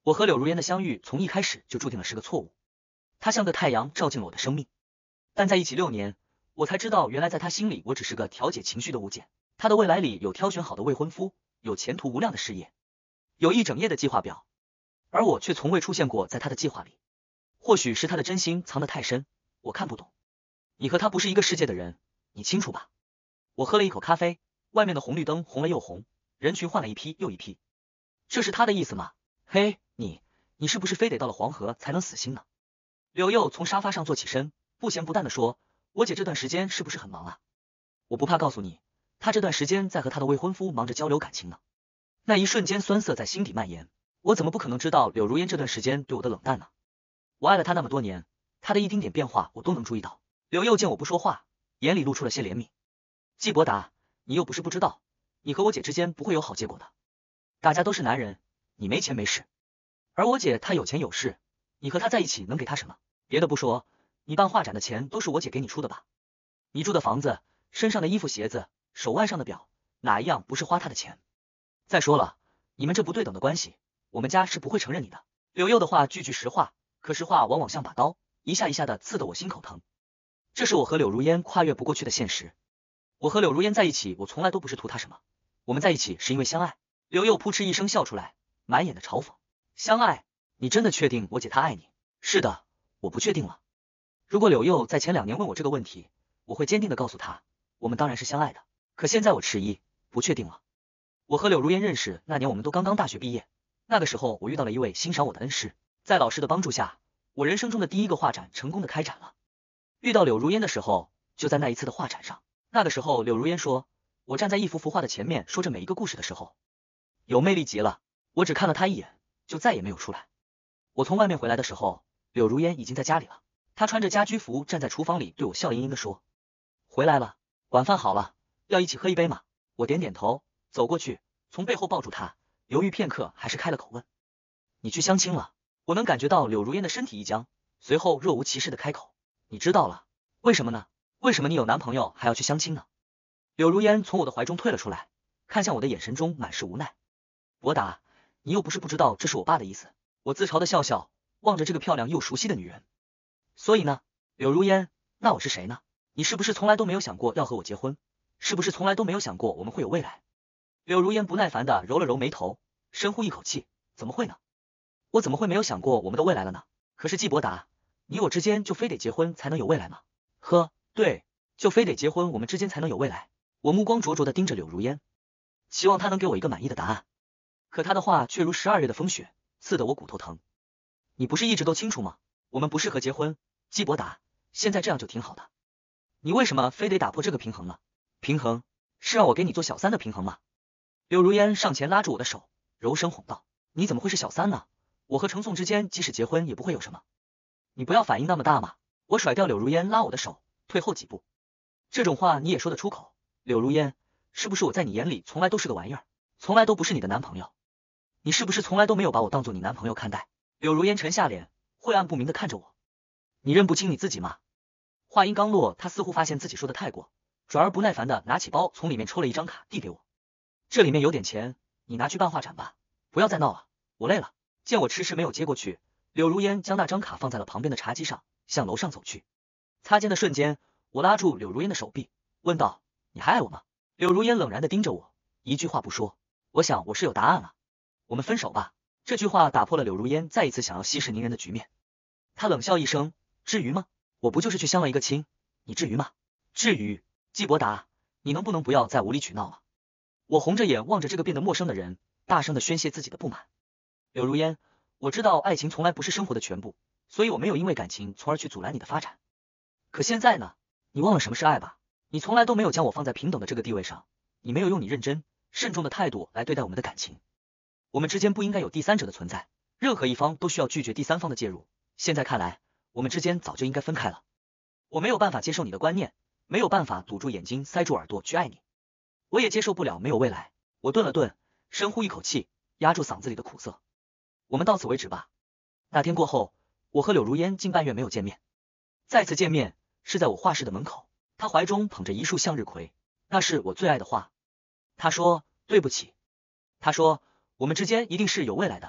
我和柳如烟的相遇从一开始就注定了是个错误。她像个太阳照进了我的生命，但在一起6年，我才知道原来在她心里我只是个调节情绪的物件。她的未来里有挑选好的未婚夫，有前途无量的事业，有一整页的计划表，而我却从未出现过在她的计划里。或许是她的真心藏得太深，我看不懂。你和他不是一个世界的人，你清楚吧？我喝了一口咖啡，外面的红绿灯红了又红，人群换了一批又一批。这是他的意思吗？嘿，你是不是非得到了黄河才能死心呢？柳佑从沙发上坐起身，不咸不淡地说，我姐这段时间是不是很忙啊？我不怕告诉你，她这段时间在和她的未婚夫忙着交流感情呢。那一瞬间酸涩在心底蔓延，我怎么不可能知道柳如烟这段时间对我的冷淡呢？我爱了她那么多年，她的一丁点变化我都能注意到。柳佑见我不说话，眼里露出了些怜悯。季伯达，你又不是不知道，你和我姐之间不会有好结果的。大家都是男人，你没钱没势，而我姐她有钱有势，你和她在一起能给她什么？别的不说，你办画展的钱都是我姐给你出的吧？你住的房子，身上的衣服鞋子，手腕上的表，哪一样不是花她的钱？再说了，你们这不对等的关系，我们家是不会承认你的。柳佑的话句句实话，可实话往往像把刀，一下一下的刺得我心口疼。这是我和柳如烟跨越不过去的现实。我和柳如烟在一起，我从来都不是图她什么，我们在一起是因为相爱。柳佑扑哧一声笑出来，满眼的嘲讽。相爱？你真的确定我姐她爱你？是的，我不确定了。如果柳佑在前2年问我这个问题，我会坚定的告诉他，我们当然是相爱的。可现在我迟疑，不确定了。我和柳如烟认识那年，我们都刚刚大学毕业。那个时候，我遇到了一位欣赏我的恩师，在老师的帮助下，我人生中的第一个画展成功的开展了。遇到柳如烟的时候，就在那一次的画展上。那个时候，柳如烟说，我站在一幅幅画的前面，说着每一个故事的时候，有魅力极了。我只看了她一眼，就再也没有出来。我从外面回来的时候，柳如烟已经在家里了。她穿着家居服站在厨房里，对我笑盈盈的说，回来了，晚饭好了，要一起喝一杯吗？我点点头，走过去，从背后抱住她，犹豫片刻，还是开了口问，你去相亲了？我能感觉到柳如烟的身体一僵，随后若无其事的开口，你知道了。为什么呢？为什么你有男朋友还要去相亲呢？柳如烟从我的怀中退了出来，看向我的眼神中满是无奈。伯达，你又不是不知道这是我爸的意思。我自嘲的笑笑，望着这个漂亮又熟悉的女人。所以呢，柳如烟，那我是谁呢？你是不是从来都没有想过要和我结婚？是不是从来都没有想过我们会有未来？柳如烟不耐烦的揉了揉眉头，深呼一口气，怎么会呢？我怎么会没有想过我们的未来了呢？可是季伯达，你我之间就非得结婚才能有未来吗？呵，对，就非得结婚我们之间才能有未来。我目光灼灼的盯着柳如烟，希望她能给我一个满意的答案。可她的话却如12月的风雪，刺得我骨头疼。你不是一直都清楚吗？我们不适合结婚，季伯达，现在这样就挺好的。你为什么非得打破这个平衡呢？平衡？是让我给你做小三的平衡吗？柳如烟上前拉住我的手，柔声哄道，你怎么会是小三呢？我和程颂之间即使结婚也不会有什么。你不要反应那么大嘛。我甩掉柳如烟拉我的手，退后几步。这种话你也说得出口？柳如烟，是不是我在你眼里从来都是个玩意儿，从来都不是你的男朋友？你是不是从来都没有把我当做你男朋友看待？柳如烟沉下脸，晦暗不明的看着我。你认不清你自己吗？话音刚落，他似乎发现自己说的太过，转而不耐烦的拿起包，从里面抽了一张卡递给我。这里面有点钱，你拿去办画展吧，不要再闹了，我累了。见我迟迟没有接过去，柳如烟将那张卡放在了旁边的茶几上，向楼上走去。擦肩的瞬间，我拉住柳如烟的手臂，问道，你还爱我吗？柳如烟冷然的盯着我，一句话不说。我想我是有答案了。我们分手吧。这句话打破了柳如烟再一次想要息事宁人的局面。她冷笑一声，至于吗？我不就是去相了一个亲，你至于吗？至于。季伯达，你能不能不要再无理取闹了？我红着眼望着这个变得陌生的人，大声的宣泄自己的不满。柳如烟，我知道爱情从来不是生活的全部，所以我没有因为感情从而去阻拦你的发展。可现在呢？你忘了什么是爱吧？你从来都没有将我放在平等的这个地位上，你没有用你认真、慎重的态度来对待我们的感情。我们之间不应该有第三者的存在，任何一方都需要拒绝第三方的介入。现在看来，我们之间早就应该分开了。我没有办法接受你的观念，没有办法堵住眼睛、塞住耳朵去爱你。我也接受不了没有未来。我顿了顿，深呼一口气，压住嗓子里的苦涩。我们到此为止吧。那天过后，我和柳如烟近半月没有见面。再次见面是在我画室的门口，她怀中捧着一束向日葵，那是我最爱的花。她说对不起。她说我们之间一定是有未来的，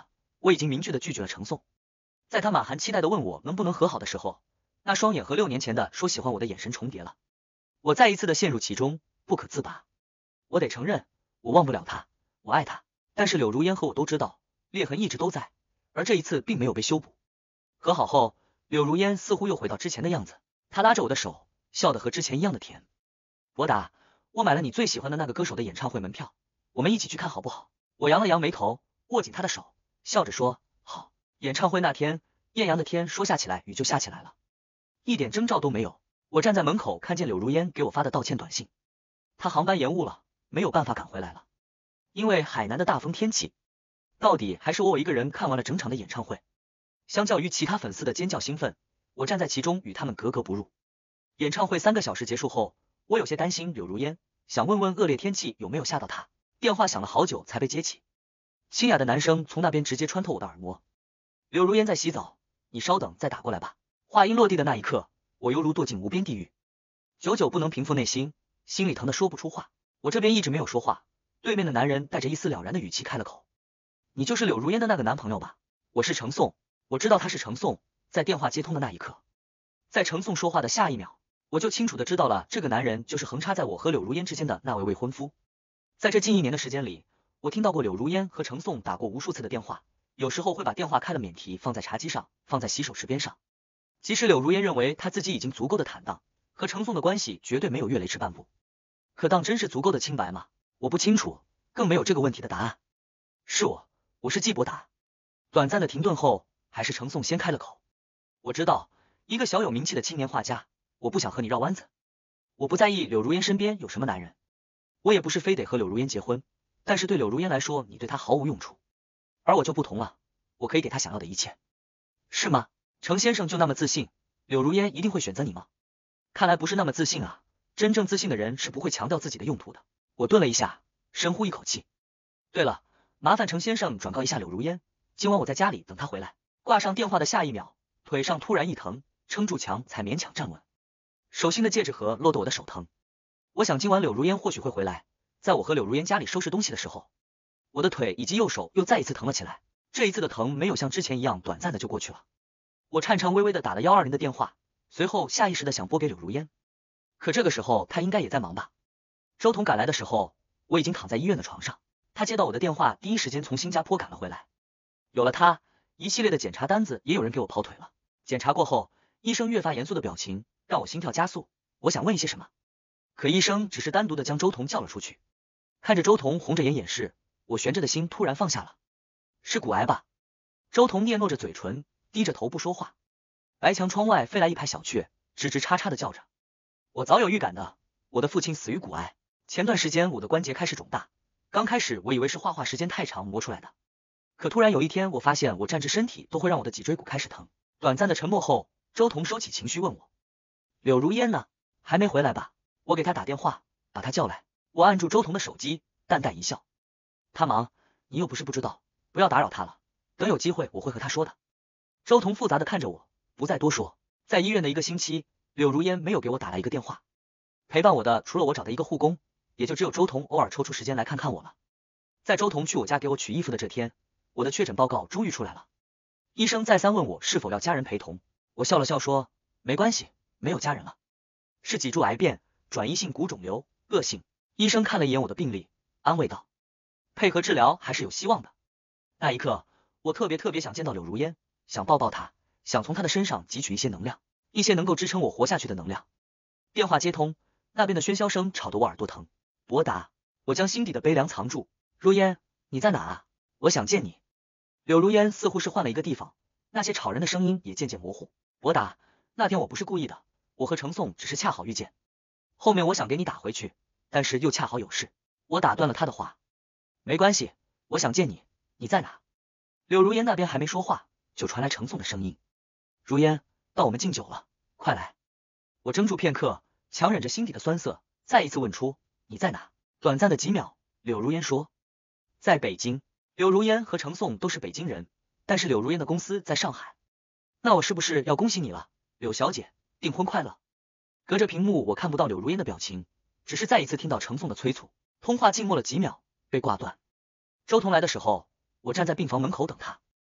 我已经明确的拒绝了程颂。在他满含期待的问我能不能和好的时候，那双眼和6年前的说喜欢我的眼神重叠了，我再一次的陷入其中，不可自拔。我得承认，我忘不了他，我爱他，但是柳如烟和我都知道，裂痕一直都在，而这一次并没有被修补。和好后，柳如烟似乎又回到之前的样子，她拉着我的手，笑得和之前一样的甜。博达，我买了你最喜欢的那个歌手的演唱会门票，我们一起去看好不好？我扬了扬眉头，握紧他的手，笑着说，好。演唱会那天，艳阳的天说下起来雨就下起来了，一点征兆都没有。我站在门口看见柳如烟给我发的道歉短信，她航班延误了，没有办法赶回来了，因为海南的大风天气。到底还是我一个人看完了整场的演唱会，相较于其他粉丝的尖叫兴奋，我站在其中与他们格格不入。演唱会3个小时结束后，我有些担心柳如烟，想问问恶劣天气有没有吓到她。电话响了好久才被接起，清雅的男声从那边直接穿透我的耳膜。柳如烟在洗澡，你稍等再打过来吧。话音落地的那一刻，我犹如堕进无边地狱，久久不能平复内心，心里疼得说不出话。我这边一直没有说话，对面的男人带着一丝了然的语气开了口，你就是柳如烟的那个男朋友吧？我是程颂，我知道他是程颂。在电话接通的那一刻，在程颂说话的下一秒，我就清楚的知道了这个男人就是横插在我和柳如烟之间的那位未婚夫。在这近1年的时间里，我听到过柳如烟和程颂打过无数次的电话，有时候会把电话开了免提放在茶几上，放在洗手池边上。即使柳如烟认为她自己已经足够的坦荡，和程颂的关系绝对没有越雷池半步，可当真是足够的清白吗？我不清楚，更没有这个问题的答案。是我是季伯达。短暂的停顿后，还是程颂先开了口。我知道，一个小有名气的青年画家，我不想和你绕弯子。我不在意柳如烟身边有什么男人，我也不是非得和柳如烟结婚，但是对柳如烟来说，你对她毫无用处。而我就不同了，我可以给她想要的一切。是吗？程先生就那么自信，柳如烟一定会选择你吗？看来不是那么自信啊，真正自信的人是不会强调自己的用途的。我顿了一下，深呼一口气。对了，麻烦程先生转告一下柳如烟，今晚我在家里等她回来。挂上电话的下一秒，腿上突然一疼，撑住墙才勉强站稳。手心的戒指盒落得我的手疼。我想今晚柳如烟或许会回来，在我和柳如烟家里收拾东西的时候，我的腿以及右手又再一次疼了起来。这一次的疼没有像之前一样短暂的就过去了。我颤颤巍巍的打了120的电话，随后下意识的想拨给柳如烟，可这个时候她应该也在忙吧。周彤赶来的时候，我已经躺在医院的床上，他接到我的电话，第一时间从新加坡赶了回来。有了他，一系列的检查单子也有人给我跑腿了。检查过后，医生越发严肃的表情让我心跳加速，我想问一些什么，可医生只是单独的将周彤叫了出去。看着周彤红着眼掩饰，我悬着的心突然放下了。是骨癌吧？周彤嗫嚅着嘴唇，低着头不说话。白墙窗外飞来一排小雀，吱吱叉叉的叫着。我早有预感的，我的父亲死于骨癌。前段时间我的关节开始肿大，刚开始我以为是画画时间太长磨出来的，可突然有一天我发现我站直身体都会让我的脊椎骨开始疼。短暂的沉默后，周彤收起情绪问我，柳如烟呢？还没回来吧？我给他打电话，把他叫来。我按住周彤的手机，淡淡一笑，他忙，你又不是不知道，不要打扰他了，等有机会我会和他说的。周彤复杂的看着我，不再多说。在医院的1个星期，柳如烟没有给我打来一个电话，陪伴我的除了我找的一个护工，也就只有周彤偶尔抽出时间来看看我了。在周彤去我家给我取衣服的这天，我的确诊报告终于出来了。医生再三问我是否要家人陪同，我笑了笑说，没关系，没有家人了，是脊柱癌变，转移性骨肿瘤，恶性。医生看了一眼我的病历，安慰道，配合治疗还是有希望的。那一刻，我特别想见到柳如烟，想抱抱她，想从她的身上汲取一些能量，一些能够支撑我活下去的能量。电话接通，那边的喧嚣声吵得我耳朵疼。博达，我将心底的悲凉藏住。如烟，你在哪啊？我想见你。柳如烟似乎是换了一个地方，那些吵人的声音也渐渐模糊。博达，那天我不是故意的，我和程颂只是恰好遇见，后面我想给你打回去，但是又恰好有事。我打断了他的话，没关系，我想见你，你在哪？柳如烟那边还没说话，就传来程颂的声音，如烟，到我们敬酒了，快来。我怔住片刻，强忍着心底的酸涩，再一次问出，你在哪？短暂的几秒，柳如烟说，在北京。柳如烟和程颂都是北京人，但是柳如烟的公司在上海。那我是不是要恭喜你了，柳小姐，订婚快乐。隔着屏幕我看不到柳如烟的表情，只是再一次听到程颂的催促。通话静默了几秒，被挂断。周彤来的时候，我站在病房门口等他。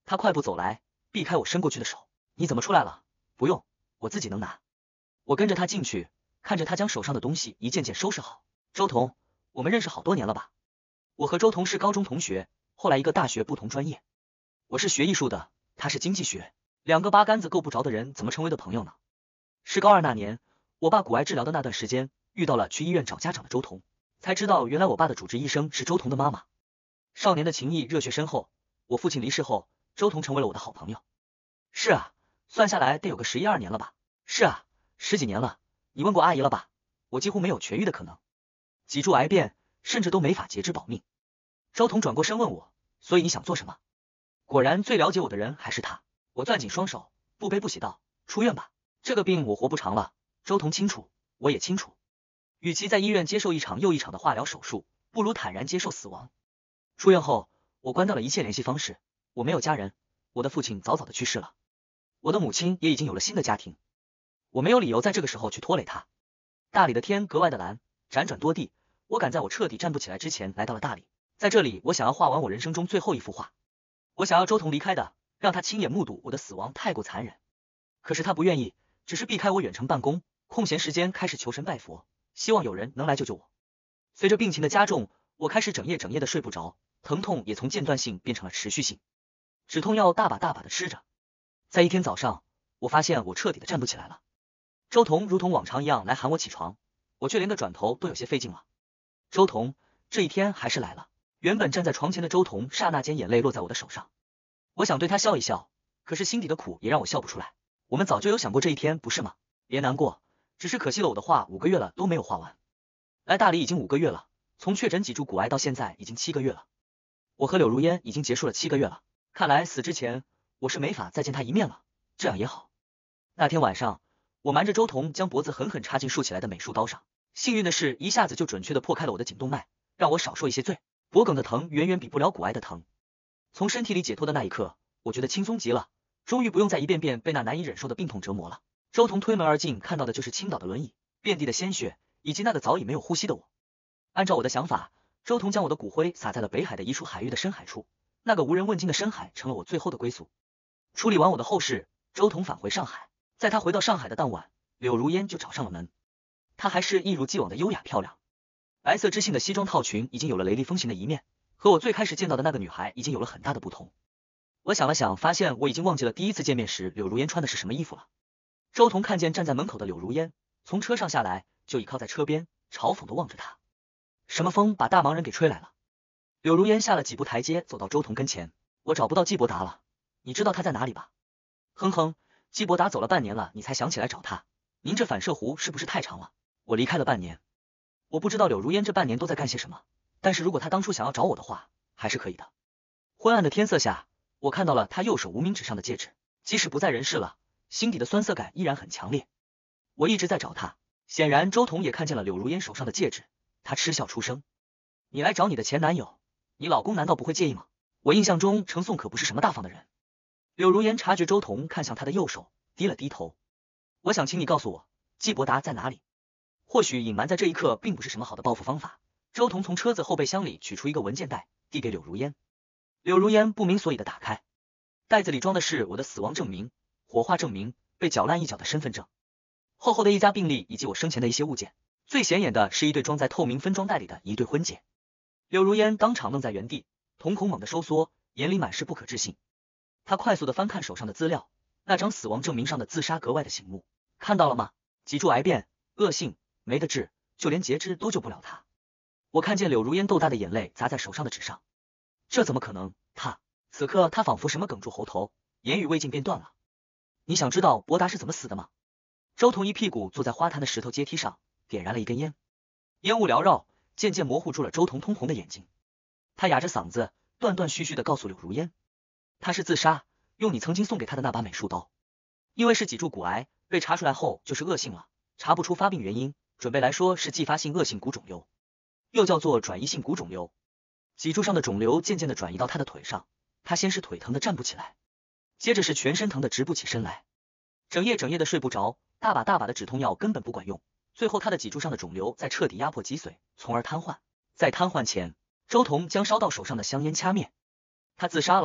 他快步走来，避开我伸过去的手。你怎么出来了？不用，我自己能拿。我跟着他进去，看着他将手上的东西一件件收拾好。周彤，我们认识好多年了吧？我和周彤是高中同学，后来一个大学不同专业。我是学艺术的，他是经济学，两个八竿子够不着的人怎么成为的朋友呢？是高二那年，我爸骨癌治疗的那段时间，遇到了去医院找家长的周彤，才知道原来我爸的主治医生是周彤的妈妈。少年的情谊热血深厚，我父亲离世后，周彤成为了我的好朋友。是啊，算下来得有个11、12年了吧？是啊，10几年了。你问过阿姨了吧？我几乎没有痊愈的可能，脊柱癌变，甚至都没法截肢保命。周彤转过身问我，所以你想做什么？果然最了解我的人还是他。我攥紧双手，不悲不喜道，出院吧，这个病我活不长了。周彤清楚，我也清楚，与其在医院接受一场又一场的化疗手术，不如坦然接受死亡。出院后，我关掉了一切联系方式，我没有家人，我的父亲早早的去世了，我的母亲也已经有了新的家庭，我没有理由在这个时候去拖累她。大理的天格外的蓝，辗转多地，我赶在我彻底站不起来之前来到了大理，在这里我想要画完我人生中最后一幅画。我想要周彤离开的，让他亲眼目睹我的死亡太过残忍，可是他不愿意，只是避开我远程办公，空闲时间开始求神拜佛，希望有人能来救救我。随着病情的加重，我开始整夜的睡不着，疼痛也从间断性变成了持续性，止痛药大把的吃着。在一天早上，我发现我彻底的站不起来了。周彤如同往常一样来喊我起床，我却连个转头都有些费劲了。周彤，这一天还是来了。原本站在床前的周彤，刹那间眼泪落在我的手上。我想对他笑一笑，可是心底的苦也让我笑不出来。我们早就有想过这一天，不是吗？别难过，只是可惜了我的画5个月了都没有画完。来大理已经5个月了，从确诊脊柱骨癌到现在已经7个月了。我和柳如烟已经结束了7个月了，看来死之前我是没法再见他一面了，这样也好。那天晚上，我瞒着周彤将脖子狠狠插进竖起来的美术刀上，幸运的是一下子就准确的破开了我的颈动脉，让我少受一些罪。脖梗的疼远远比不了骨癌的疼。从身体里解脱的那一刻，我觉得轻松极了，终于不用再一遍遍被那难以忍受的病痛折磨了。周彤推门而进，看到的就是倾倒的轮椅、遍地的鲜血，以及那个早已没有呼吸的我。按照我的想法，周彤将我的骨灰撒在了北海的一处海域的深海处，那个无人问津的深海成了我最后的归宿。处理完我的后事，周彤返回上海。在他回到上海的当晚，柳如烟就找上了门。她还是一如既往的优雅漂亮，白色知性的西装套裙已经有了雷厉风行的一面，和我最开始见到的那个女孩已经有了很大的不同。我想了想，发现我已经忘记了第一次见面时柳如烟穿的是什么衣服了。周彤看见站在门口的柳如烟，从车上下来，就倚靠在车边，嘲讽的望着他。什么风把大忙人给吹来了？柳如烟下了几步台阶，走到周彤跟前。我找不到季伯达了，你知道他在哪里吧？哼哼，季伯达走了半年了，你才想起来找他，您这反射弧是不是太长了？我离开了半年，我不知道柳如烟这半年都在干些什么，但是如果他当初想要找我的话，还是可以的。昏暗的天色下，我看到了他右手无名指上的戒指，即使不在人世了，心底的酸涩感依然很强烈。我一直在找他，显然周彤也看见了柳如烟手上的戒指，他嗤笑出声：你来找你的前男友，你老公难道不会介意吗？我印象中程颂可不是什么大方的人。柳如烟察觉周彤看向他的右手，低了低头。我想请你告诉我，季伯达在哪里？或许隐瞒在这一刻并不是什么好的报复方法。周彤从车子后备箱里取出一个文件袋，递给柳如烟。柳如烟不明所以的打开，袋子里装的是我的死亡证明、火化证明、被搅烂一角的身份证，厚厚的一家病历以及我生前的一些物件。最显眼的是一对装在透明分装袋里的一对婚戒。柳如烟当场愣在原地，瞳孔猛地收缩，眼里满是不可置信。他快速的翻看手上的资料，那张死亡证明上的自杀格外的醒目。看到了吗？脊柱癌变，恶性，没得治，就连截肢都救不了他。我看见柳如烟豆大的眼泪砸在手上的纸上。这怎么可能？此刻他仿佛什么哽住喉头，言语未尽便断了。你想知道伯达是怎么死的吗？周彤一屁股坐在花坛的石头阶梯上，点燃了一根烟，烟雾缭绕，渐渐模糊住了周彤通红的眼睛。他哑着嗓子，断断续续的告诉柳如烟，他是自杀，用你曾经送给他的那把美术刀。因为是脊柱骨癌，被查出来后就是恶性了，查不出发病原因，准备来说是继发性恶性骨肿瘤，又叫做转移性骨肿瘤。脊柱上的肿瘤渐渐的转移到他的腿上，他先是腿疼的站不起来，接着是全身疼的直不起身来，整夜的睡不着，大把的止痛药根本不管用，最后他的脊柱上的肿瘤在彻底压迫脊髓，从而瘫痪。在瘫痪前，周彤将烧到手上的香烟掐灭。他自杀了，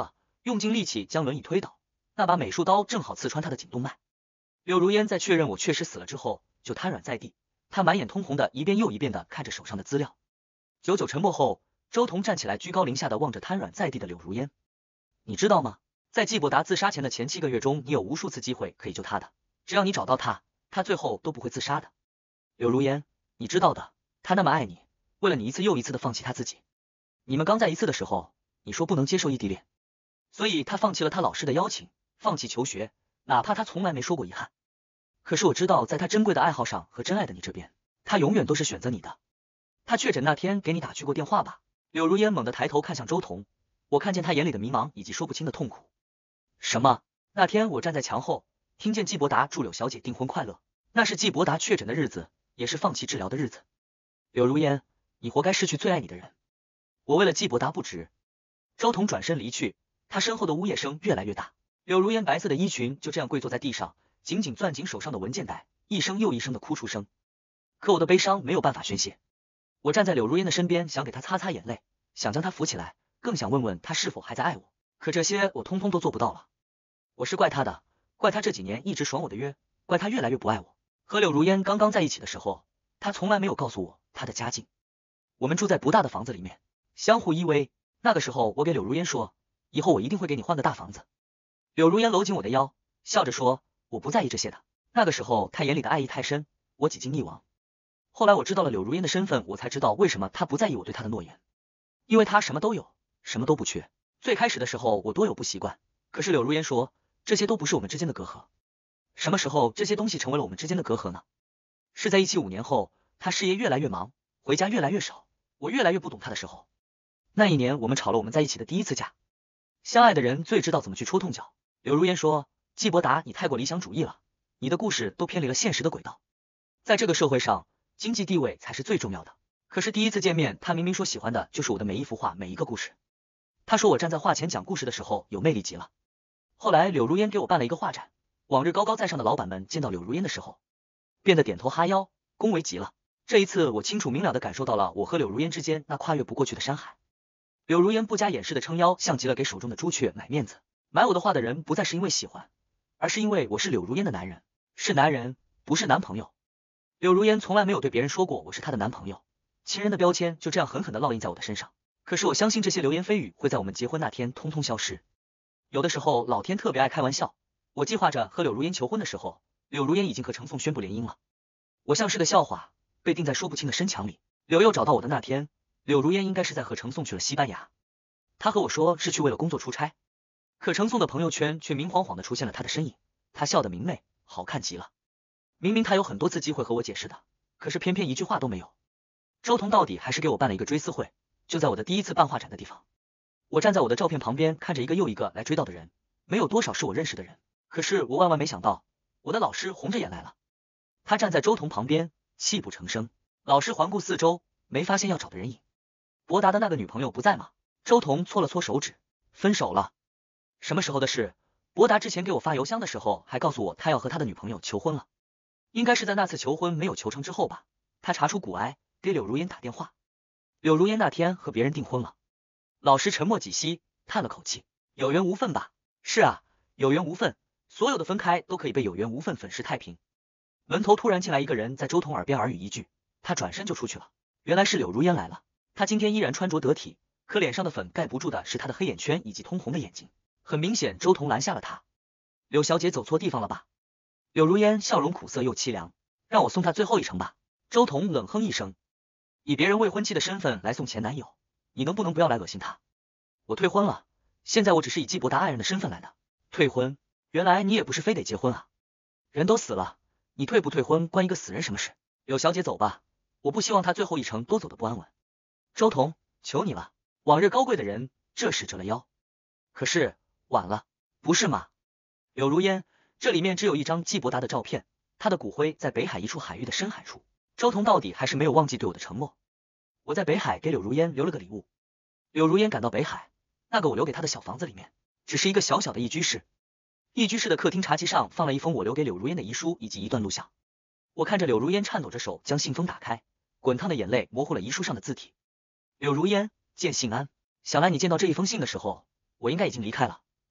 用尽力气将轮椅推倒，那把美术刀正好刺穿他的颈动脉。柳如烟在确认我确实死了之后，就瘫软在地，她满眼通红的一遍又一遍的看着手上的资料。久久沉默后，周彤站起来，居高临下的望着瘫软在地的柳如烟。你知道吗？在季伯达自杀前的前7个月中，你有无数次机会可以救他的，只要你找到他，他最后都不会自杀的。柳如烟，你知道的，他那么爱你，为了你一次又一次的放弃他自己。你们刚在一次的时候，你说不能接受异地恋，所以他放弃了他老师的邀请，放弃求学，哪怕他从来没说过遗憾。可是我知道，在他珍贵的爱好上和真爱的你这边，他永远都是选择你的。他确诊那天给你打去过电话吧？柳如烟猛地抬头看向周彤，我看见他眼里的迷茫以及说不清的痛苦。什么？那天我站在墙后，听见季伯达祝柳小姐订婚快乐，那是季伯达确诊的日子，也是放弃治疗的日子。柳如烟，你活该失去最爱你的人。我为了季伯达不值。周彤转身离去，他身后的呜咽声越来越大。柳如烟白色的衣裙就这样跪坐在地上，紧紧攥紧手上的文件袋，一声又一声的哭出声。可我的悲伤没有办法宣泄。我站在柳如烟的身边，想给她擦擦眼泪，想将她扶起来，更想问问她是否还在爱我。可这些我通通都做不到了。我是怪她的，怪她这几年一直爽我的约，怪她越来越不爱我。和柳如烟刚刚在一起的时候，她从来没有告诉我她的家境。我们住在不大的房子里面，相互依偎。那个时候我给柳如烟说，以后我一定会给你换个大房子。柳如烟搂紧我的腰，笑着说，我不在意这些的。那个时候她眼里的爱意太深，我几近溺亡。后来我知道了柳如烟的身份，我才知道为什么她不在意我对她的诺言，因为她什么都有，什么都不缺。最开始的时候我多有不习惯，可是柳如烟说，这些都不是我们之间的隔阂。什么时候这些东西成为了我们之间的隔阂呢？是在一起5年后，她事业越来越忙，回家越来越少，我越来越不懂她的时候。那一年我们吵了我们在一起的第一次架。相爱的人最知道怎么去戳痛脚。柳如烟说，季伯达，你太过理想主义了，你的故事都偏离了现实的轨道。在这个社会上，经济地位才是最重要的。可是第一次见面，他明明说喜欢的就是我的每一幅画，每一个故事。他说我站在画前讲故事的时候有魅力极了。后来柳如烟给我办了一个画展，往日高高在上的老板们见到柳如烟的时候，变得点头哈腰，恭维极了。这一次我清楚明了地感受到了我和柳如烟之间那跨越不过去的山海。柳如烟不加掩饰的撑腰，像极了给手中的朱雀买面子。买我的画的人不再是因为喜欢，而是因为我是柳如烟的男人，是男人，不是男朋友。柳如烟从来没有对别人说过我是她的男朋友，情人的标签就这样狠狠地烙印在我的身上。可是我相信这些流言蜚语会在我们结婚那天通通消失。有的时候老天特别爱开玩笑，我计划着和柳如烟求婚的时候，柳如烟已经和程颂宣布联姻了。我像是个笑话，被钉在说不清的深墙里。柳佑找到我的那天，柳如烟应该是在和程颂去了西班牙。他和我说是去为了工作出差，可程颂的朋友圈却明晃晃的出现了他的身影。他笑得明媚，好看极了。明明他有很多次机会和我解释的，可是偏偏一句话都没有。周彤到底还是给我办了一个追思会，就在我的第一次办画展的地方。我站在我的照片旁边，看着一个又一个来追悼的人，没有多少是我认识的人。可是我万万没想到，我的老师红着眼来了。他站在周彤旁边，泣不成声。老师环顾四周，没发现要找的人影。伯达的那个女朋友不在吗？周彤搓了搓手指，分手了。什么时候的事？伯达之前给我发邮箱的时候还告诉我他要和他的女朋友求婚了，应该是在那次求婚没有求成之后吧。他查出骨癌，给柳如烟打电话。柳如烟那天和别人订婚了。老师沉默几息，叹了口气，有缘无分吧。是啊，有缘无分，所有的分开都可以被有缘无分粉饰太平。门头突然进来一个人，在周彤耳边耳语一句，他转身就出去了。原来是柳如烟来了。她今天依然穿着得体，可脸上的粉盖不住的是她的黑眼圈以及通红的眼睛。很明显，周彤拦下了她。柳小姐走错地方了吧？柳如烟笑容苦涩又凄凉，让我送她最后一程吧。周彤冷哼一声，以别人未婚妻的身份来送前男友，你能不能不要来恶心他？我退婚了，现在我只是以季伯达爱人的身份来的。退婚？原来你也不是非得结婚啊？人都死了，你退不退婚关一个死人什么事？柳小姐走吧，我不希望她最后一程多走得不安稳。周彤，求你了，往日高贵的人这时折了腰。可是晚了，不是吗？柳如烟，这里面只有一张季伯达的照片，他的骨灰在北海一处海域的深海处。周彤到底还是没有忘记对我的承诺。我在北海给柳如烟留了个礼物。柳如烟赶到北海，那个我留给她的小房子里面，只是一个小小的一居室。一居室的客厅茶几上放了一封我留给柳如烟的遗书以及一段录像。我看着柳如烟颤抖着手将信封打开，滚烫的眼泪模糊了遗书上的字体。柳如烟，见信安。想来你见到这一封信的时候，我应该已经离开了。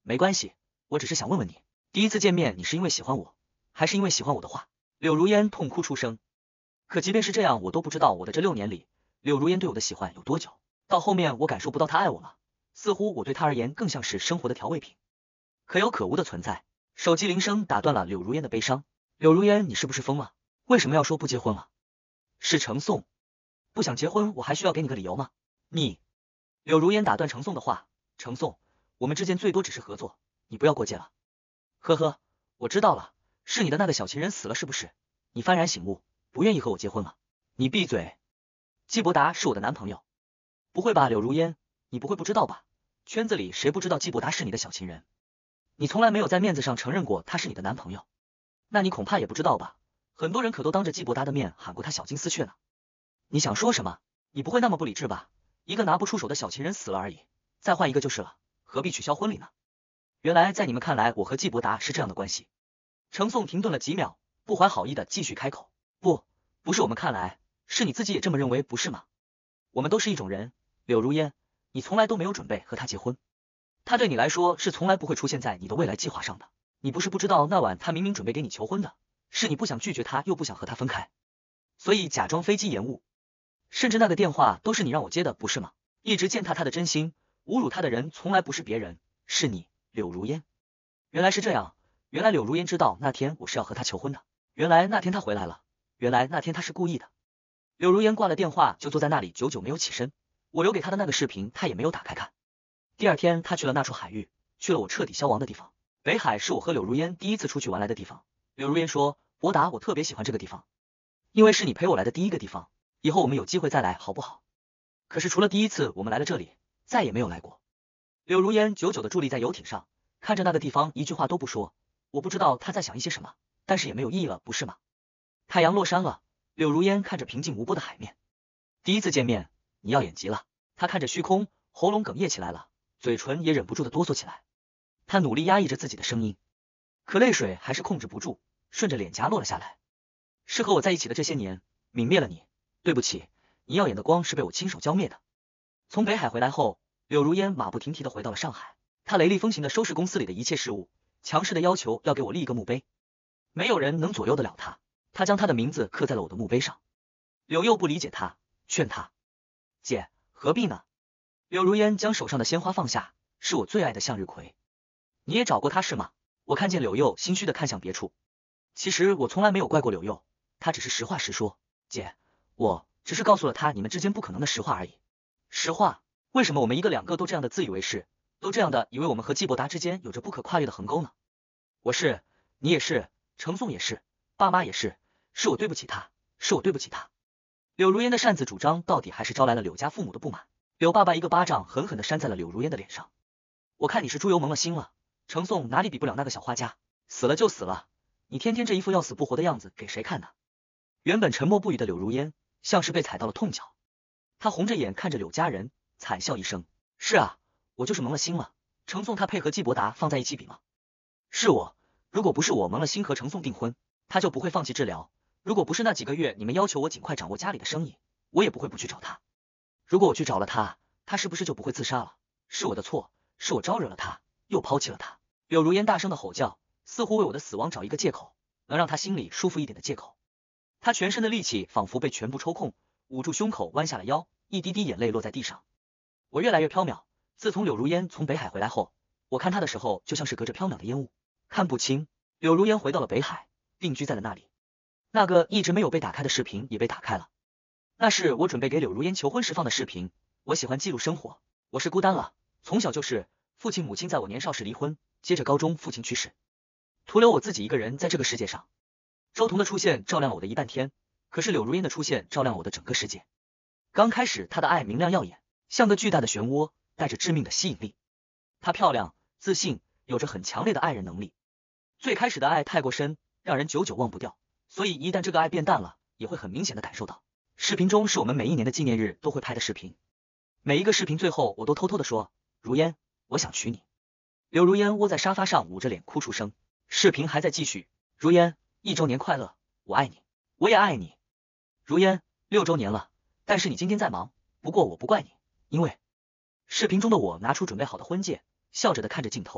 没关系，我只是想问问你，第一次见面你是因为喜欢我，还是因为喜欢我的话？柳如烟痛哭出声。可即便是这样，我都不知道我的这6年里，柳如烟对我的喜欢有多久。到后面我感受不到她爱我了，似乎我对她而言更像是生活的调味品，可有可无的存在。手机铃声打断了柳如烟的悲伤。柳如烟，你是不是疯了？为什么要说不结婚了？是程颂。不想结婚，我还需要给你个理由吗？柳如烟打断程颂的话，程颂，我们之间最多只是合作，你不要过界了。呵呵，我知道了，是你的那个小情人死了是不是？你幡然醒悟，不愿意和我结婚了。你闭嘴！季伯达是我的男朋友。不会吧，柳如烟，你不会不知道吧？圈子里谁不知道季伯达是你的小情人？你从来没有在面子上承认过他是你的男朋友。那你恐怕也不知道吧？很多人可都当着季伯达的面喊过他小金丝雀呢。你想说什么？你不会那么不理智吧？一个拿不出手的小情人死了而已，再换一个就是了，何必取消婚礼呢？原来在你们看来，我和季伯达是这样的关系。程颂停顿了几秒，不怀好意的继续开口，不是我们看来，是你自己也这么认为，不是吗？我们都是一种人，柳如烟，你从来都没有准备和他结婚，他对你来说是从来不会出现在你的未来计划上的。你不是不知道，那晚他明明准备给你求婚的，是你不想拒绝他，又不想和他分开，所以假装飞机延误。甚至那个电话都是你让我接的，不是吗？一直践踏他的真心，侮辱他的人从来不是别人，是你，柳如烟。原来是这样，原来柳如烟知道那天我是要和他求婚的，原来那天他回来了，原来那天他是故意的。柳如烟挂了电话就坐在那里久久没有起身，我留给他的那个视频他也没有打开看。第二天他去了那处海域，去了我彻底消亡的地方。北海是我和柳如烟第一次出去玩来的地方。柳如烟说，伯达，我特别喜欢这个地方，因为是你陪我来的第一个地方，以后我们有机会再来好不好？可是除了第一次我们来了这里，再也没有来过。柳如烟久久的伫立在游艇上，看着那个地方，一句话都不说。我不知道他在想一些什么，但是也没有意义了，不是吗？太阳落山了，柳如烟看着平静无波的海面。第一次见面，你耀眼极了。他看着虚空，喉咙哽咽起来了，嘴唇也忍不住的哆嗦起来。他努力压抑着自己的声音，可泪水还是控制不住，顺着脸颊落了下来。是和我在一起的这些年，泯灭了你。对不起，你耀眼的光是被我亲手浇灭的。从北海回来后，柳如烟马不停蹄的回到了上海。他雷厉风行的收拾公司里的一切事务，强势的要求要给我立一个墓碑。没有人能左右得了他，他将他的名字刻在了我的墓碑上。柳佑不理解他，劝他，姐，何必呢？柳如烟将手上的鲜花放下，是我最爱的向日葵。你也找过他是吗？我看见柳佑心虚的看向别处。其实我从来没有怪过柳佑，他只是实话实说。姐，我只是告诉了他你们之间不可能的实话而已。实话？为什么我们一个两个都这样的自以为是，都这样的以为我们和季伯达之间有着不可跨越的鸿沟呢？我是，你也是，程颂也是，爸妈也是，是我对不起他，是我对不起他。柳如烟的擅自主张到底还是招来了柳家父母的不满。柳爸爸一个巴掌狠狠地扇在了柳如烟的脸上。我看你是猪油蒙了心了，程颂哪里比不了那个小画家，死了就死了，你天天这一副要死不活的样子给谁看呢？原本沉默不语的柳如烟像是被踩到了痛脚，他红着眼看着柳家人，惨笑一声，是啊，我就是蒙了心了。程颂他配合季伯达放在一起比吗？是我，如果不是我蒙了心和程颂订婚，他就不会放弃治疗。如果不是那几个月你们要求我尽快掌握家里的生意，我也不会不去找他。如果我去找了他，他是不是就不会自杀了？是我的错，是我招惹了他，又抛弃了他。柳如烟大声的吼叫，似乎为我的死亡找一个借口，能让他心里舒服一点的借口。他全身的力气仿佛被全部抽空，捂住胸口，弯下了腰，一滴滴眼泪落在地上。我越来越飘渺。自从柳如烟从北海回来后，我看他的时候就像是隔着飘渺的烟雾，看不清。柳如烟回到了北海，定居在了那里。那个一直没有被打开的视频也被打开了，那是我准备给柳如烟求婚时放的视频。我喜欢记录生活，我是孤单了，从小就是，父亲母亲在我年少时离婚，接着高中父亲去世，徒留我自己一个人在这个世界上。周彤的出现照亮了我的一半天，可是柳如烟的出现照亮我的整个世界。刚开始她的爱明亮耀眼，像个巨大的漩涡，带着致命的吸引力。她漂亮、自信，有着很强烈的爱人能力。最开始的爱太过深，让人久久忘不掉，所以一旦这个爱变淡了，也会很明显的感受到。视频中是我们每一年的纪念日都会拍的视频，每一个视频最后我都偷偷的说，如烟，我想娶你。柳如烟窝在沙发上捂着脸哭出声。视频还在继续，如烟，1周年快乐，我爱你，我也爱你。如烟，6周年了，但是你今天在忙，不过我不怪你，因为视频中的我拿出准备好的婚戒，笑着的看着镜头，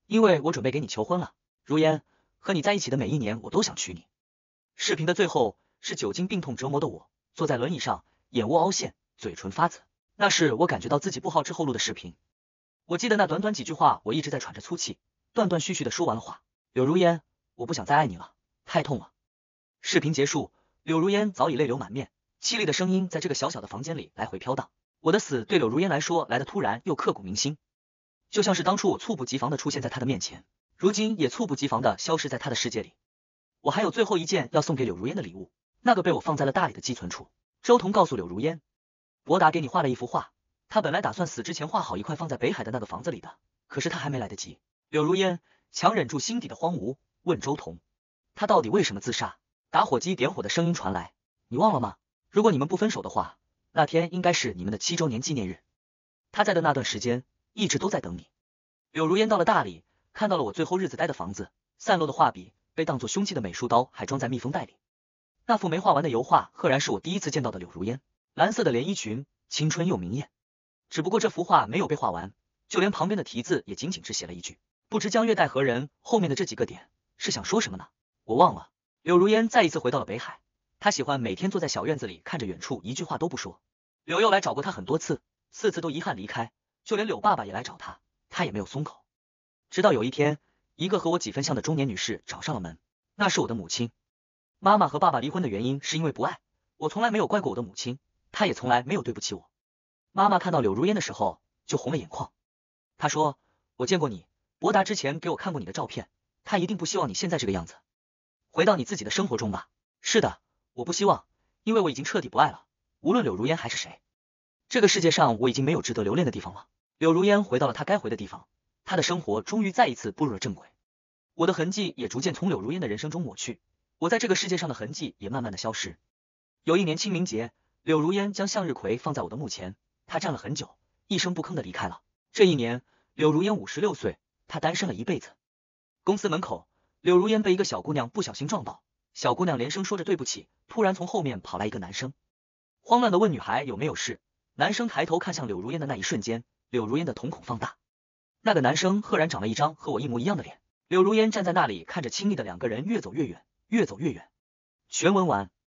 因为我准备给你求婚了，如烟，和你在一起的每一年我都想娶你。视频的最后是久经病痛折磨的我，坐在轮椅上，眼窝凹陷，嘴唇发紫。那是我感觉到自己不好之后录的视频。我记得那短短几句话，我一直在喘着粗气，断断续续的说完了话。柳如烟，我不想再爱你了，太痛了。视频结束，柳如烟早已泪流满面，凄厉的声音在这个小小的房间里来回飘荡。我的死对柳如烟来说来得突然又刻骨铭心，就像是当初我猝不及防的出现在她的面前，如今也猝不及防的消失在她的世界里。我还有最后一件要送给柳如烟的礼物，那个被我放在了大理的寄存处。周彤告诉柳如烟，博达给你画了一幅画，他本来打算死之前画好一块放在北海的那个房子里的，可是他还没来得及。柳如烟强忍住心底的荒芜，问周彤，他到底为什么自杀？打火机点火的声音传来，你忘了吗？如果你们不分手的话，那天应该是你们的7周年纪念日。他在的那段时间一直都在等你。柳如烟到了大理，看到了我最后日子待的房子，散落的画笔被当作凶器的美术刀还装在密封袋里。那幅没画完的油画赫然是我第一次见到的柳如烟，蓝色的连衣裙，青春又明艳。只不过这幅画没有被画完，就连旁边的题字也仅仅只写了一句，不知江月待何人，后面的这几个点是想说什么呢？我忘了。柳如烟再一次回到了北海，她喜欢每天坐在小院子里看着远处，一句话都不说。柳佑来找过她很多次，4次都遗憾离开，就连柳爸爸也来找她，她也没有松口。直到有一天，一个和我几分像的中年女士找上了门，那是我的母亲。妈妈和爸爸离婚的原因是因为不爱，我从来没有怪过我的母亲，她也从来没有对不起我。妈妈看到柳如烟的时候就红了眼眶，她说，我见过你，博达之前给我看过你的照片，他一定不希望你现在这个样子，回到你自己的生活中吧。是的，我不希望，因为我已经彻底不爱了，无论柳如烟还是谁，这个世界上我已经没有值得留恋的地方了。柳如烟回到了她该回的地方，她的生活终于再一次步入了正轨，我的痕迹也逐渐从柳如烟的人生中抹去，我在这个世界上的痕迹也慢慢的消失。有一年清明节，柳如烟将向日葵放在我的墓前，她站了很久，一声不吭的离开了。这一年，柳如烟56岁，她单身了一辈子。公司门口，柳如烟被一个小姑娘不小心撞到，小姑娘连声说着对不起，突然从后面跑来一个男生，慌乱的问女孩有没有事。男生抬头看向柳如烟的那一瞬间，柳如烟的瞳孔放大，那个男生赫然长了一张和我一模一样的脸。柳如烟站在那里看着亲密的两个人越走越远，越走越远。全文完。